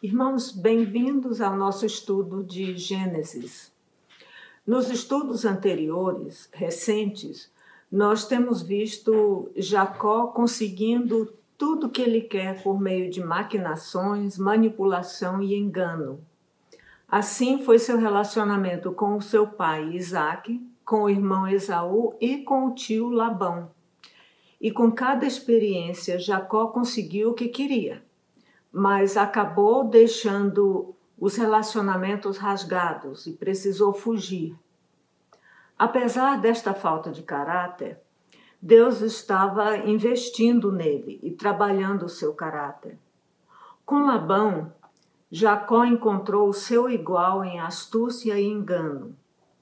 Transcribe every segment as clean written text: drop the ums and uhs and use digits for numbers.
Irmãos, bem-vindos ao nosso estudo de Gênesis. Nos estudos anteriores, recentes, nós temos visto Jacó conseguindo tudo que ele quer por meio de maquinações, manipulação e engano. Assim foi seu relacionamento com o seu pai Isaque, com o irmão Esaú e com o tio Labão. E com cada experiência, Jacó conseguiu o que queria, mas acabou deixando os relacionamentos rasgados e precisou fugir. Apesar desta falta de caráter, Deus estava investindo nele e trabalhando o seu caráter. Com Labão, Jacó encontrou o seu igual em astúcia e engano.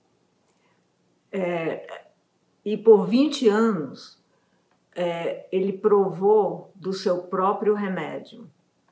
E por 20 anos, ele provou do seu próprio remédio.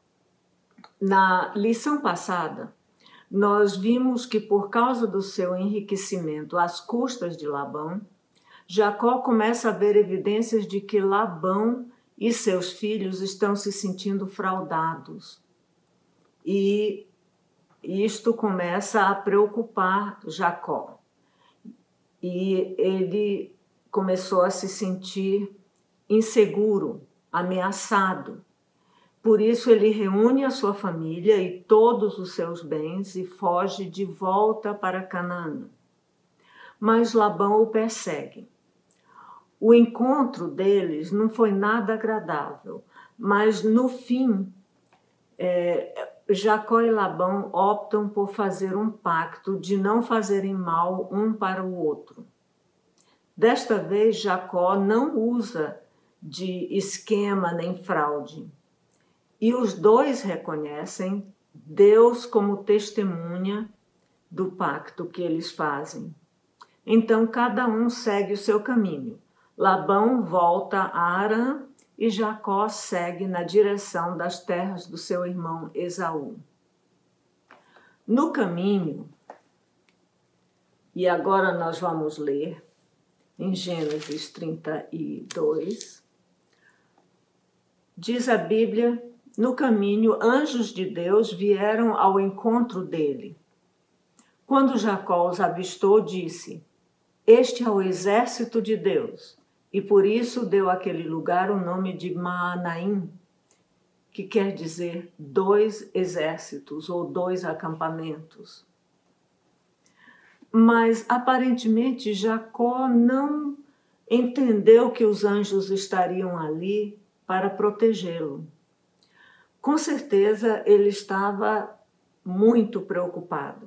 Na lição passada, nós vimos que por causa do seu enriquecimento às custas de Labão, Jacó começa a ver evidências de que Labão e seus filhos estão se sentindo fraudados. E isto começa a preocupar Jacó. E ele começou a se sentir inseguro, ameaçado. Por isso ele reúne a sua família e todos os seus bens e foge de volta para Canaã. Mas Labão o persegue. O encontro deles não foi nada agradável, mas no fim, Jacó e Labão optam por fazer um pacto de não fazerem mal um para o outro. Desta vez, Jacó não usa de esquema nem fraude. E os dois reconhecem Deus como testemunha do pacto que eles fazem. Então, cada um segue o seu caminho. Labão volta a Harã e Jacó segue na direção das terras do seu irmão Esaú. No caminho, e agora nós vamos ler em Gênesis 32, diz a Bíblia: no caminho, anjos de Deus vieram ao encontro dele. Quando Jacó os avistou, disse: este é o exército de Deus. E por isso deu àquele lugar o nome de Maanaim, que quer dizer 2 exércitos ou 2 acampamentos. Mas aparentemente Jacó não entendeu que os anjos estariam ali para protegê-lo. Com certeza ele estava muito preocupado.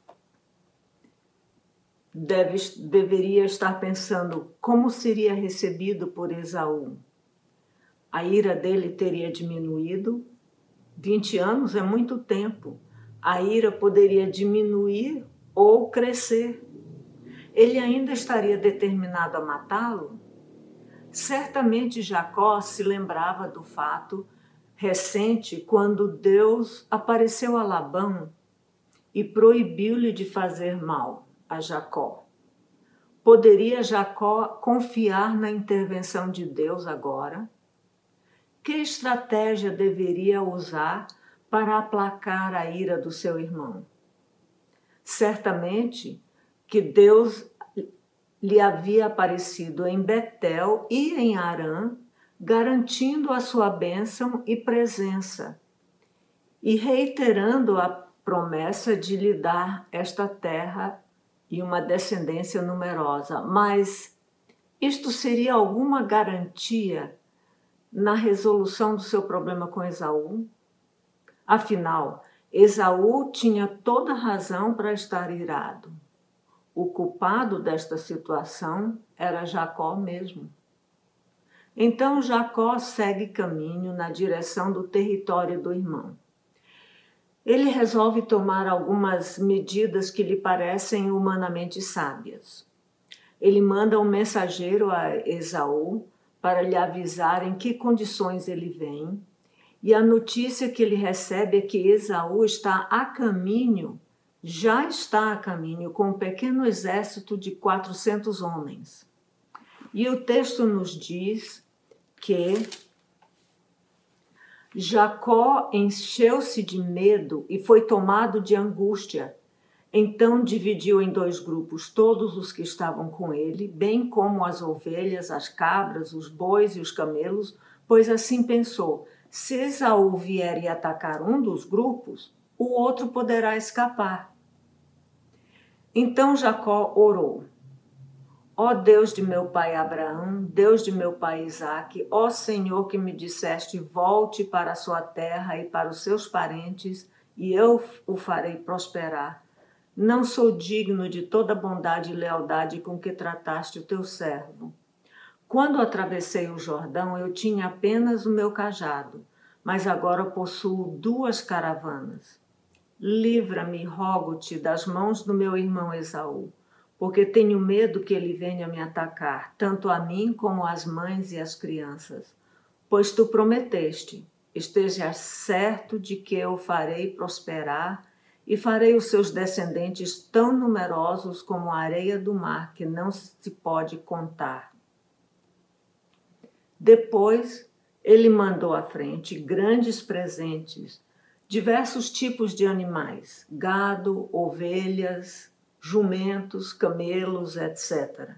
Deveria estar pensando como seria recebido por Esaú. A ira dele teria diminuído. 20 anos é muito tempo. A ira poderia diminuir ou crescer. Ele ainda estaria determinado a matá-lo? Certamente Jacó se lembrava do fato recente quando Deus apareceu a Labão e proibiu-lhe de fazer mal a Jacó. Poderia Jacó confiar na intervenção de Deus agora? Que estratégia deveria usar para aplacar a ira do seu irmão? Certamente que Deus lhe havia aparecido em Betel e em Harã, garantindo a sua bênção e presença, e reiterando a promessa de lhe dar esta terra e uma descendência numerosa. Mas isto seria alguma garantia na resolução do seu problema com Esaú? Afinal, Esaú tinha toda razão para estar irado. O culpado desta situação era Jacó mesmo. Então Jacó segue caminho na direção do território do irmão. Ele resolve tomar algumas medidas que lhe parecem humanamente sábias. Ele manda um mensageiro a Esaú para lhe avisar em que condições ele vem, e a notícia que ele recebe é que Esaú já está a caminho com um pequeno exército de 400 homens. E o texto nos diz que Jacó encheu-se de medo e foi tomado de angústia. Então dividiu em 2 grupos todos os que estavam com ele, bem como as ovelhas, as cabras, os bois e os camelos, pois assim pensou: se Esaú vier e atacar um dos grupos, o outro poderá escapar. Então Jacó orou: ó Deus de meu pai Abraão, Deus de meu pai Isaque, ó Senhor que me disseste, volte para a sua terra e para os seus parentes, e eu o farei prosperar. Não sou digno de toda a bondade e lealdade com que trataste o teu servo. Quando atravessei o Jordão, eu tinha apenas o meu cajado, mas agora possuo 2 caravanas. Livra-me, rogo-te, das mãos do meu irmão Esaú, porque tenho medo que ele venha me atacar, tanto a mim como às mães e às crianças. Pois tu prometeste, esteja certo de que eu o farei prosperar e farei os seus descendentes tão numerosos como a areia do mar, que não se pode contar. Depois, ele mandou à frente grandes presentes, diversos tipos de animais, gado, ovelhas, jumentos, camelos, etc.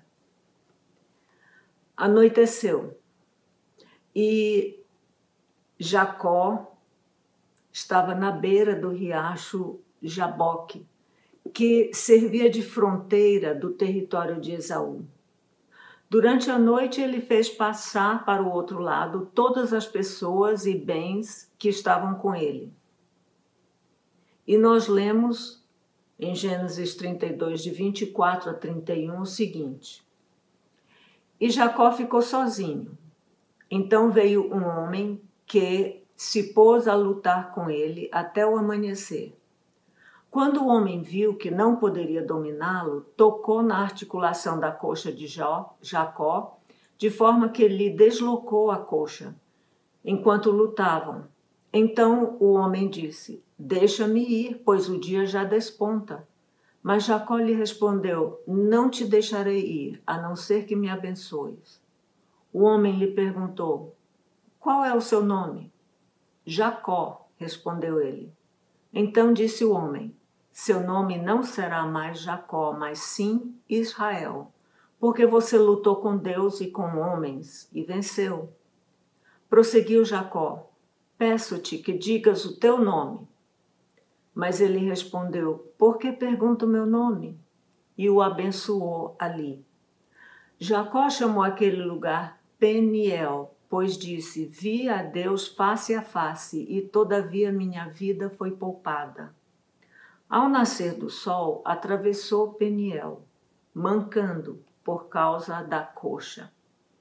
Anoiteceu e Jacó estava na beira do riacho Jaboque, que servia de fronteira do território de Esaú. Durante a noite ele fez passar para o outro lado todas as pessoas e bens que estavam com ele. E nós lemos em Gênesis 32, de 24 a 31, o seguinte: e Jacó ficou sozinho. Então veio um homem que se pôs a lutar com ele até o amanhecer. Quando o homem viu que não poderia dominá-lo, tocou na articulação da coxa de Jacó, de forma que lhe deslocou a coxa, enquanto lutavam. Então o homem disse: deixa-me ir, pois o dia já desponta. Mas Jacó lhe respondeu: não te deixarei ir, a não ser que me abençoes. O homem lhe perguntou: qual é o seu nome? Jacó, respondeu ele. Então disse o homem: seu nome não será mais Jacó, mas sim Israel, porque você lutou com Deus e com homens e venceu. Prosseguiu Jacó: peço-te que digas o teu nome. Mas ele respondeu: por que pergunta o meu nome? E o abençoou ali. Jacó chamou aquele lugar Peniel, pois disse: vi a Deus face a face, e todavia minha vida foi poupada. Ao nascer do sol, atravessou Peniel, mancando por causa da coxa.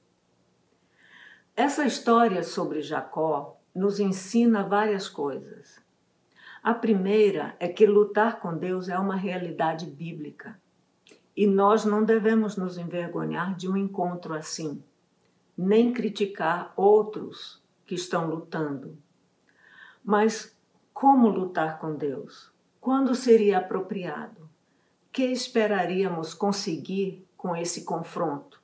Essa história sobre Jacó nos ensina várias coisas. A primeira é que lutar com Deus é uma realidade bíblica. E nós não devemos nos envergonhar de um encontro assim, nem criticar outros que estão lutando. Mas como lutar com Deus? Quando seria apropriado? Que esperaríamos conseguir com esse confronto?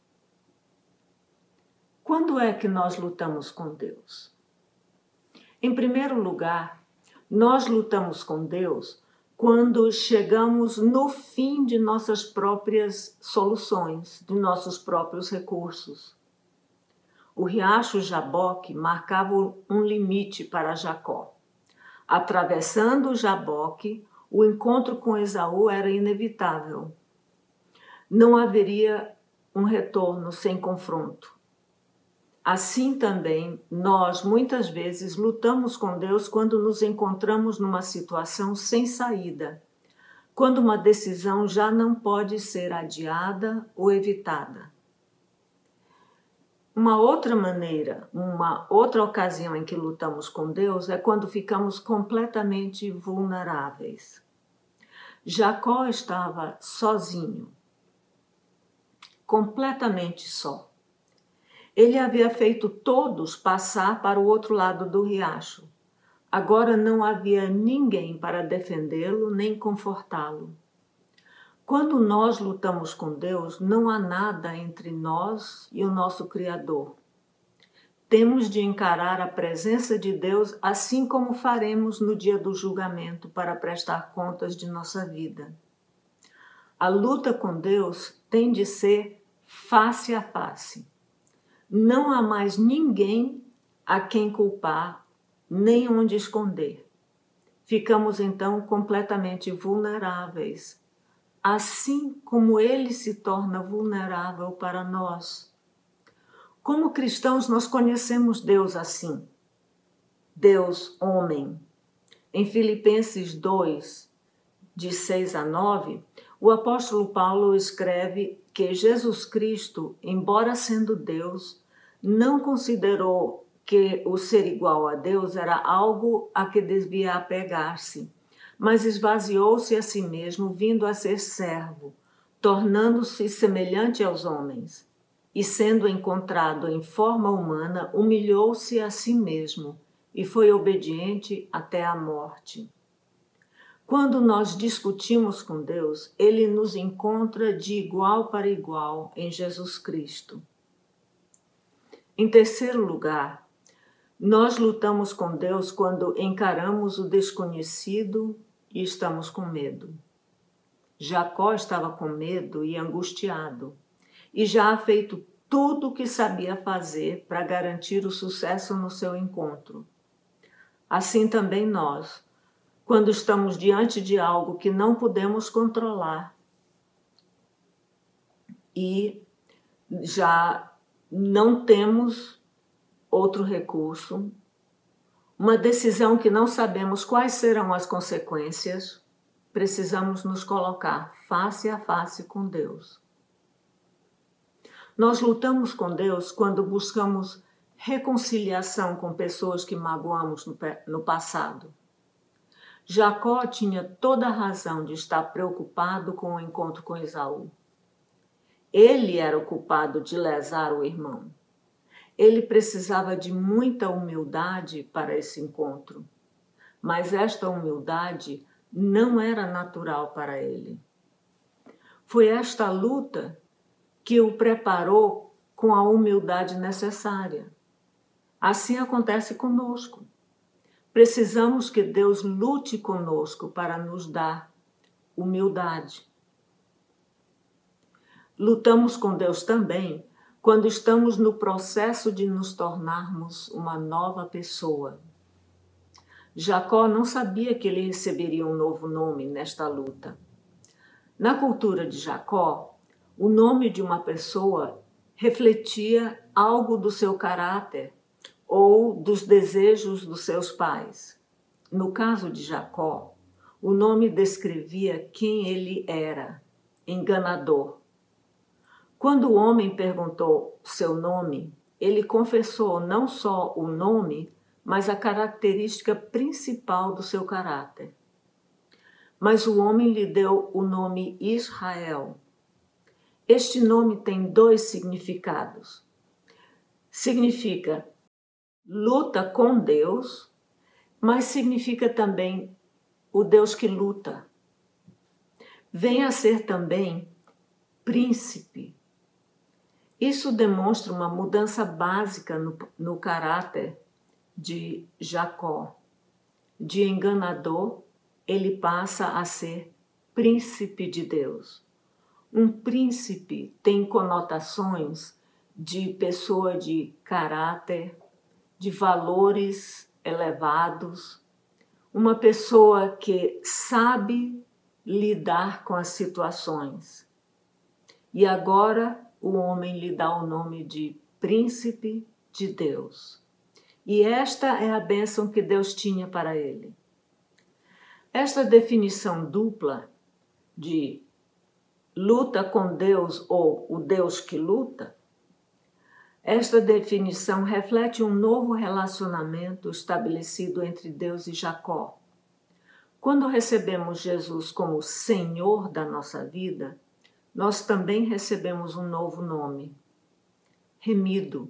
Quando é que nós lutamos com Deus? Em primeiro lugar, nós lutamos com Deus quando chegamos no fim de nossas próprias soluções, de nossos próprios recursos. O riacho Jaboque marcava um limite para Jacó. Atravessando o Jaboque, o encontro com Esaú era inevitável. Não haveria um retorno sem confronto. Assim também, nós muitas vezes lutamos com Deus quando nos encontramos numa situação sem saída, quando uma decisão já não pode ser adiada ou evitada. Uma outra maneira, uma outra ocasião em que lutamos com Deus é quando ficamos completamente vulneráveis. Jacó estava sozinho, completamente só. Ele havia feito todos passar para o outro lado do riacho. Agora não havia ninguém para defendê-lo nem confortá-lo. Quando nós lutamos com Deus, não há nada entre nós e o nosso Criador. temos de encarar a presença de Deus assim como faremos no dia do julgamento para prestar contas de nossa vida. A luta com Deus tem de ser face a face. Não há mais ninguém a quem culpar, nem onde esconder. Ficamos então completamente vulneráveis, assim como Ele se torna vulnerável para nós. Como cristãos, nós conhecemos Deus assim. Deus, homem. Em Filipenses 2, de 6 a 9, o apóstolo Paulo escreve que Jesus Cristo, embora sendo Deus, não considerou que o ser igual a Deus era algo a que devia apegar-se, mas esvaziou-se a si mesmo, vindo a ser servo, tornando-se semelhante aos homens. E sendo encontrado em forma humana, humilhou-se a si mesmo e foi obediente até a morte. Quando nós discutimos com Deus, Ele nos encontra de igual para igual em Jesus Cristo. Em terceiro lugar, nós lutamos com Deus quando encaramos o desconhecido e estamos com medo. Jacó estava com medo e angustiado, e já ha feito tudo o que sabia fazer para garantir o sucesso no seu encontro. Assim também nós, quando estamos diante de algo que não podemos controlar e já não temos outro recurso, uma decisão que não sabemos quais serão as consequências, precisamos nos colocar face a face com Deus. Nós lutamos com Deus quando buscamos reconciliação com pessoas que magoamos no passado. Jacó tinha toda a razão de estar preocupado com o encontro com Esaú. Ele era o culpado de lesar o irmão. Ele precisava de muita humildade para esse encontro, mas esta humildade não era natural para ele. Foi esta luta que o preparou com a humildade necessária. Assim acontece conosco. Precisamos que Deus lute conosco para nos dar humildade. Lutamos com Deus também quando estamos no processo de nos tornarmos uma nova pessoa. Jacó não sabia que ele receberia um novo nome nesta luta. Na cultura de Jacó, o nome de uma pessoa refletia algo do seu caráter ou dos desejos dos seus pais. No caso de Jacó, o nome descrevia quem ele era, enganador. Quando o homem perguntou seu nome, ele confessou não só o nome, mas a característica principal do seu caráter. Mas o homem lhe deu o nome Israel. Este nome tem dois significados. Significa luta com Deus, mas significa também o Deus que luta. Vem a ser também príncipe. Isso demonstra uma mudança básica no caráter de Jacó. De enganador, ele passa a ser príncipe de Deus. Um príncipe tem conotações de pessoa de caráter, de valores elevados, uma pessoa que sabe lidar com as situações. E agora o homem lhe dá o nome de príncipe de Deus. E esta é a bênção que Deus tinha para ele. Esta definição dupla de luta com Deus ou o Deus que luta, esta definição reflete um novo relacionamento estabelecido entre Deus e Jacó. Quando recebemos Jesus como Senhor da nossa vida, nós também recebemos um novo nome, Remido.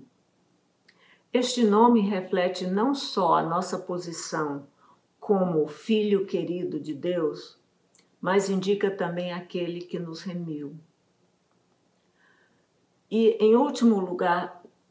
Este nome reflete não só a nossa posição como filho querido de Deus, mas indica também aquele que nos remiu. E, em último lugar,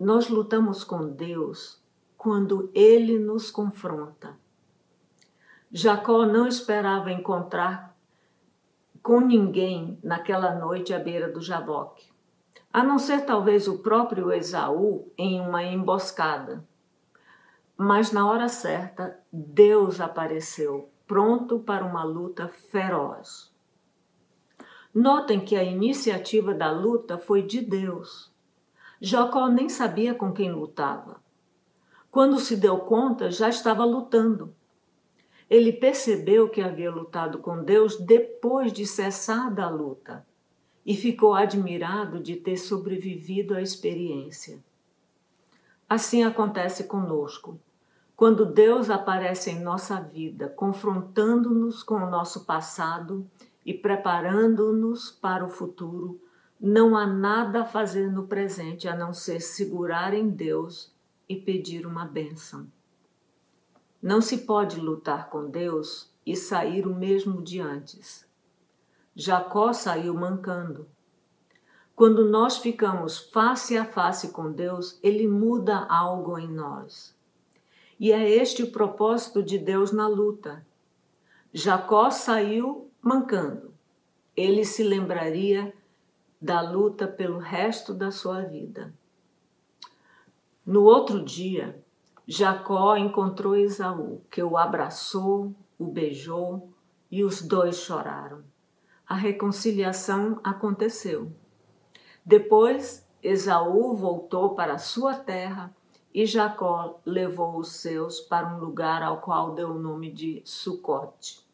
nós lutamos com Deus quando Ele nos confronta. Jacó não esperava encontrar com ninguém naquela noite à beira do Jaboque, a não ser talvez o próprio Esaú em uma emboscada. Mas na hora certa, Deus apareceu, pronto para uma luta feroz. Notem que a iniciativa da luta foi de Deus. Jacó nem sabia com quem lutava. Quando se deu conta, já estava lutando. Ele percebeu que havia lutado com Deus depois de cessada a luta e ficou admirado de ter sobrevivido à experiência. Assim acontece conosco. Quando Deus aparece em nossa vida, confrontando-nos com o nosso passado e preparando-nos para o futuro, não há nada a fazer no presente a não ser segurar em Deus e pedir uma bênção. Não se pode lutar com Deus e sair o mesmo de antes. Jacó saiu mancando. Quando nós ficamos face a face com Deus, Ele muda algo em nós. E é este o propósito de Deus na luta. Jacó saiu mancando. Ele se lembraria da luta pelo resto da sua vida. No outro dia, Jacó encontrou Esaú, que o abraçou, o beijou e os dois choraram. A reconciliação aconteceu. Depois, Esaú voltou para sua terra e Jacó levou os seus para um lugar ao qual deu o nome de Sucote.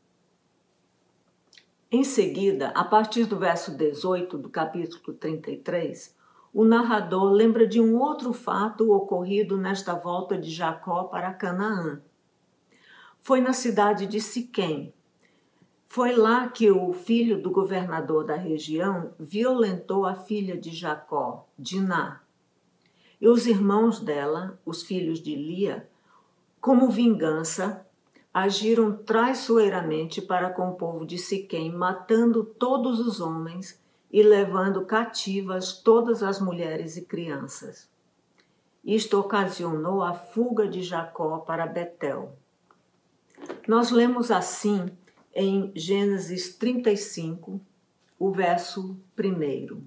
Em seguida, a partir do verso 18 do capítulo 33, o narrador lembra de um outro fato ocorrido nesta volta de Jacó para Canaã. Foi na cidade de Siquém. Foi lá que o filho do governador da região violentou a filha de Jacó, Diná. E os irmãos dela, os filhos de Lia, como vingança, agiram traiçoeiramente para com o povo de Siquém, matando todos os homens e levando cativas todas as mulheres e crianças. Isto ocasionou a fuga de Jacó para Betel. Nós lemos assim em Gênesis 35, o verso 1.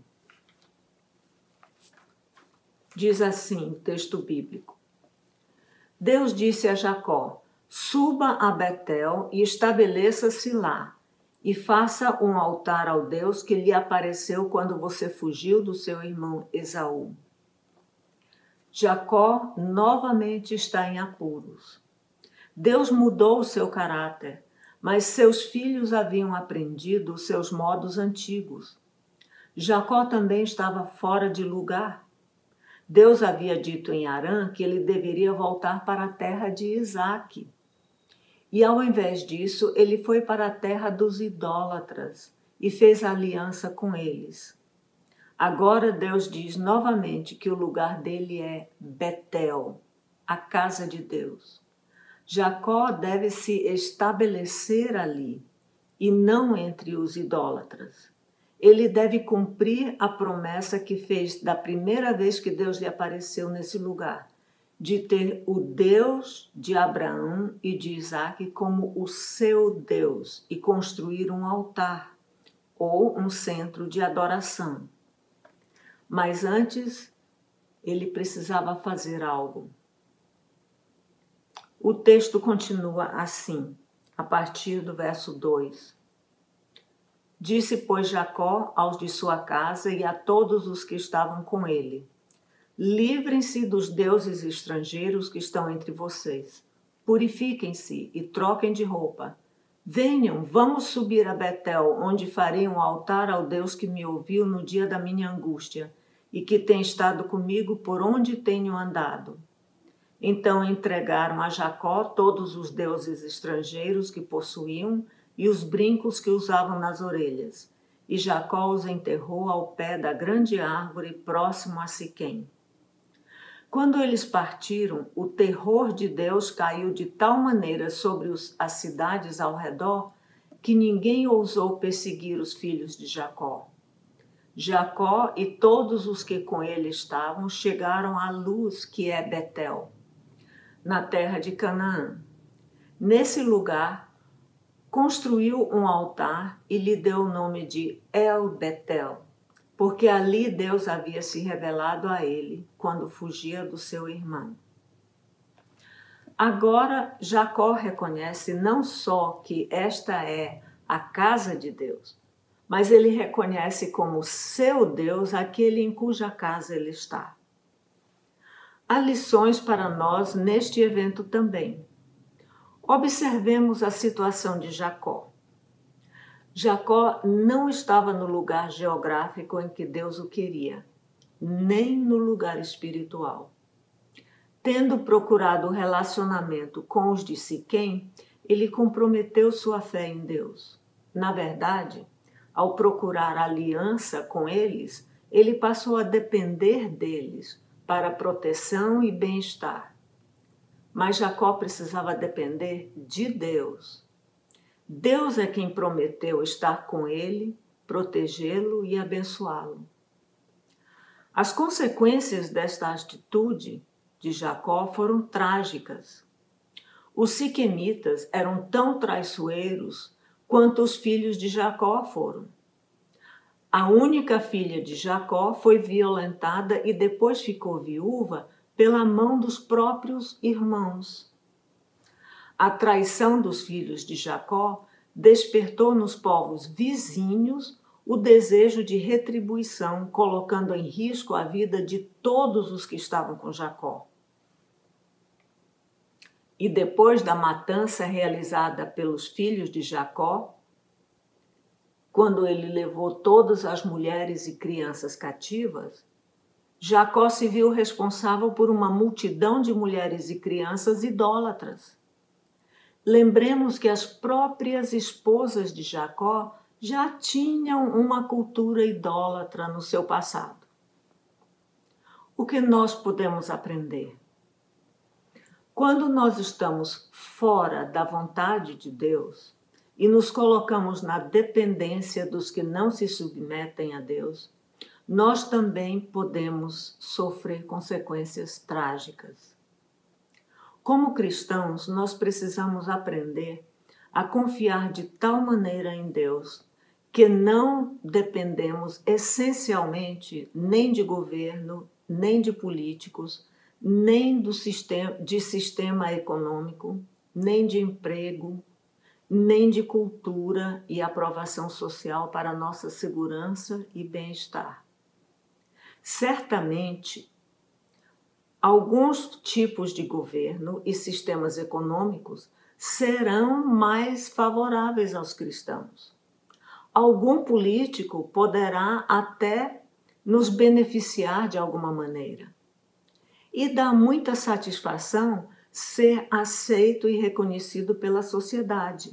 Diz assim o texto bíblico: Deus disse a Jacó: suba a Betel e estabeleça-se lá, e faça um altar ao Deus que lhe apareceu quando você fugiu do seu irmão Esaú. Jacó novamente está em apuros. Deus mudou o seu caráter, mas seus filhos haviam aprendido os seus modos antigos. Jacó também estava fora de lugar. Deus havia dito em Harã que ele deveria voltar para a terra de Isaque. E ao invés disso, ele foi para a terra dos idólatras e fez aliança com eles. Agora Deus diz novamente que o lugar dele é Betel, a casa de Deus. Jacó deve se estabelecer ali e não entre os idólatras. Ele deve cumprir a promessa que fez da primeira vez que Deus lhe apareceu nesse lugar, de ter o Deus de Abraão e de Isaque como o seu Deus e construir um altar ou um centro de adoração. Mas antes, ele precisava fazer algo. O texto continua assim, a partir do verso 2. Disse, pois, Jacó aos de sua casa e a todos os que estavam com ele: livrem-se dos deuses estrangeiros que estão entre vocês. Purifiquem-se e troquem de roupa. Venham, vamos subir a Betel, onde farei um altar ao Deus que me ouviu no dia da minha angústia e que tem estado comigo por onde tenho andado. Então entregaram a Jacó todos os deuses estrangeiros que possuíam e os brincos que usavam nas orelhas. E Jacó os enterrou ao pé da grande árvore próximo a Siquém. Quando eles partiram, o terror de Deus caiu de tal maneira sobre as cidades ao redor que ninguém ousou perseguir os filhos de Jacó. Jacó e todos os que com ele estavam chegaram à Luz, que é Betel, na terra de Canaã. Nesse lugar, construiu um altar e lhe deu o nome de El-Betel, porque ali Deus havia se revelado a ele quando fugia do seu irmão. Agora, Jacó reconhece não só que esta é a casa de Deus, mas ele reconhece como seu Deus aquele em cuja casa ele está. Há lições para nós neste evento também. Observemos a situação de Jacó. Jacó não estava no lugar geográfico em que Deus o queria, nem no lugar espiritual. Tendo procurado o relacionamento com os de Siquém, ele comprometeu sua fé em Deus. Na verdade, ao procurar aliança com eles, ele passou a depender deles para proteção e bem-estar. Mas Jacó precisava depender de Deus. Deus é quem prometeu estar com ele, protegê-lo e abençoá-lo. As consequências desta atitude de Jacó foram trágicas. Os siquemitas eram tão traiçoeiros quanto os filhos de Jacó foram. A única filha de Jacó foi violentada e depois ficou viúva pela mão dos próprios irmãos. A traição dos filhos de Jacó despertou nos povos vizinhos o desejo de retribuição, colocando em risco a vida de todos os que estavam com Jacó. E depois da matança realizada pelos filhos de Jacó, quando ele levou todas as mulheres e crianças cativas, Jacó se viu responsável por uma multidão de mulheres e crianças idólatras. Lembremos que as próprias esposas de Jacó já tinham uma cultura idólatra no seu passado. O que nós podemos aprender? Quando nós estamos fora da vontade de Deus e nos colocamos na dependência dos que não se submetem a Deus, nós também podemos sofrer consequências trágicas. Como cristãos, nós precisamos aprender a confiar de tal maneira em Deus que não dependemos essencialmente nem de governo, nem de políticos, nem de sistema econômico, nem de emprego, nem de cultura e aprovação social para nossa segurança e bem-estar. Certamente, alguns tipos de governo e sistemas econômicos serão mais favoráveis aos cristãos. Algum político poderá até nos beneficiar de alguma maneira. E dá muita satisfação ser aceito e reconhecido pela sociedade.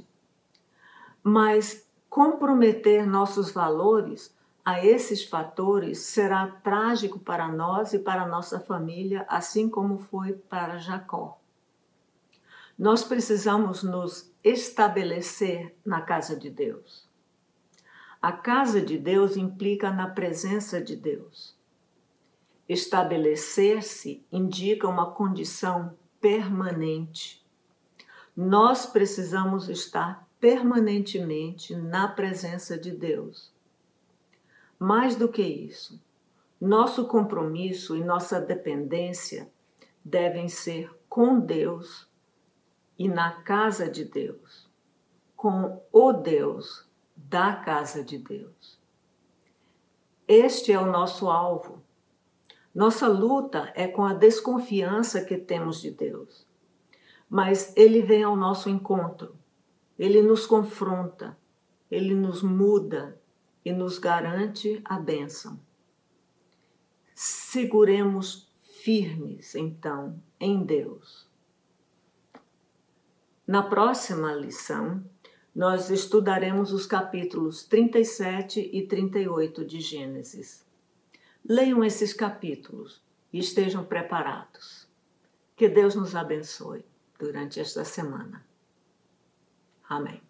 Mas comprometer nossos valores a esses fatores será trágico para nós e para nossa família, assim como foi para Jacó. Nós precisamos nos estabelecer na casa de Deus. A casa de Deus implica na presença de Deus. Estabelecer-se indica uma condição permanente. Nós precisamos estar permanentemente na presença de Deus. Mais do que isso, nosso compromisso e nossa dependência devem ser com Deus e na casa de Deus, com o Deus da casa de Deus. Este é o nosso alvo. Nossa luta é com a desconfiança que temos de Deus, mas Ele vem ao nosso encontro, Ele nos confronta, Ele nos muda e nos garante a bênção. Seguremos firmes, então, em Deus. Na próxima lição, nós estudaremos os capítulos 37 e 38 de Gênesis. Leiam esses capítulos e estejam preparados. Que Deus nos abençoe durante esta semana. Amém.